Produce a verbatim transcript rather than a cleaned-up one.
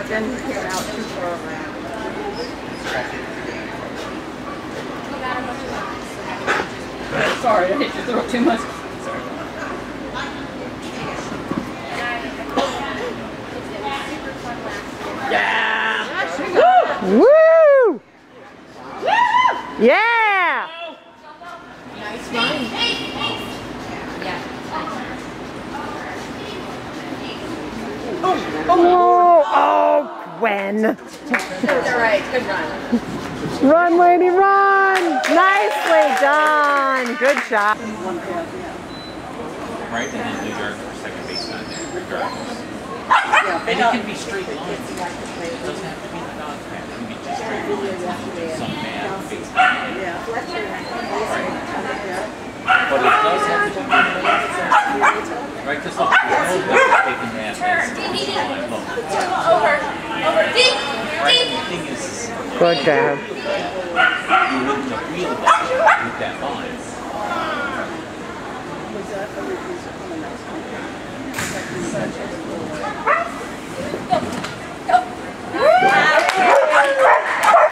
then get out too far around. Sorry, I hit you throw too much. Yeah! Woo! Woo! Yeah! Nice run. Oh, oh, oh, Gwen. All right, good run. Run, lady, run! Nicely done. Good job. Right, and then New York for second base on there, regardless. And it can be straight line. It doesn't have to be the dog path. It can be just straight line. Some man base on it. But it does have to be right, because look, the old guy is taking that as look. Over, over, deep, Right, the thing is, Good job. you wouldn't have wheeled that with that line.